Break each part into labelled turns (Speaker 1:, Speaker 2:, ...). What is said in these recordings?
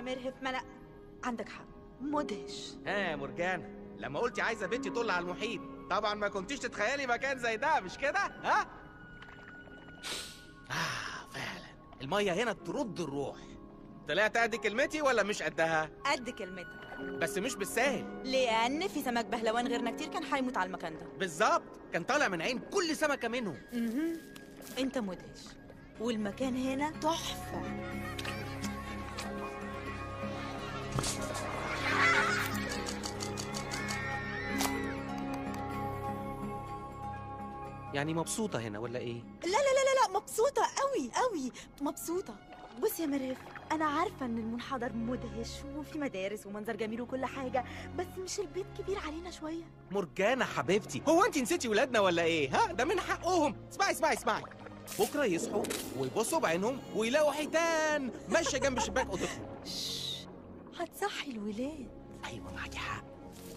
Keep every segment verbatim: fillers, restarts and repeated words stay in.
Speaker 1: مرهف، ما انا عندك حق، مدهش.
Speaker 2: ها يا مرجانة، لما قلتي عايزه بنتي تطل على المحيط طبعا ما كنتيش تتخيلي مكان زي ده، مش كده؟ ها؟ آه فعلا المية هنا ترد الروح. طلعت قد كلمتي ولا مش قدها؟
Speaker 1: قد كلمتك،
Speaker 2: بس مش بالساهل،
Speaker 1: لأن في سمك بهلوان غيرنا كتير كان هيموت على المكان ده.
Speaker 2: بالظبط، كان طالع من عين كل سمكة منهم.
Speaker 1: اها، انت مدهش، والمكان هنا تحفة.
Speaker 2: يعني مبسوطة هنا ولا ايه؟
Speaker 1: لا لا لا لا لا، مبسوطة قوي قوي، مبسوطة. بص يا مريف، أنا عارفة إن المنحدر مدهش وفي مدارس ومنظر جميل وكل حاجة، بس مش البيت كبير علينا شوية؟
Speaker 2: مرجانة حبيبتي، هو انت نسيتي ولادنا ولا ايه؟ ها؟ ده من حقهم. اسمعي اسمعي اسمعي، بكرة يصحوا ويبصوا بعينهم ويلاقوا حيتان ماشية جنب شباك أوضتهم.
Speaker 1: شش، هتصحي الولاد.
Speaker 2: أيوة معاكي حق.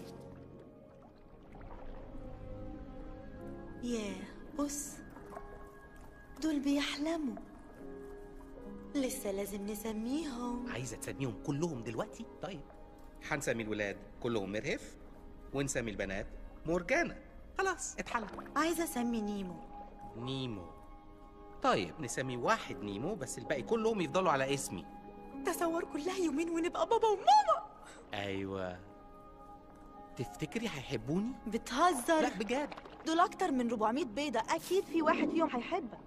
Speaker 1: ياه، بص، دول بيحلموا، لسه لازم نسميهم.
Speaker 2: عايزة تسميهم كلهم دلوقتي؟ طيب هنسمي الولاد كلهم مرهف، ونسمي البنات مرجانة. خلاص اتحل.
Speaker 1: عايزة أسمي نيمو.
Speaker 2: نيمو؟ طيب نسمي واحد نيمو، بس الباقي كلهم يفضلوا على اسمي.
Speaker 1: تصور كلها يومين ونبقى بابا وماما.
Speaker 2: أيوة. تفتكري هيحبوني؟
Speaker 1: بتهزر؟
Speaker 2: لا بجد،
Speaker 1: دول أكتر من أربعمية بيضة، أكيد في واحد فيهم هيحبك.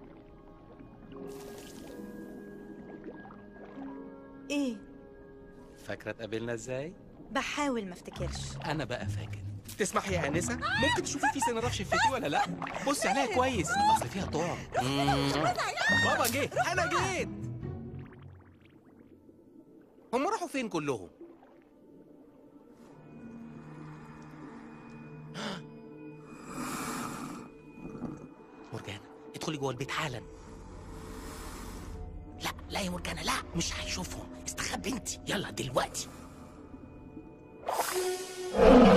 Speaker 1: إيه؟
Speaker 2: فاكرة اتقابلنا ازاي؟
Speaker 1: بحاول ما افتكرش.
Speaker 2: أنا بقى فاكر. تسمحي يا أنسة؟ ممكن تشوفي في سنارة في شفتي ولا لأ؟ بصي عليها كويس، أصل فيها طعم. بابا جه، أنا جيت. هم راحوا فين كلهم؟ مرجانة ادخلي جوه البيت حالا. لا لا يا مرجانة، لا مش هيشوفهم، استخبي انت، يلا دلوقتي.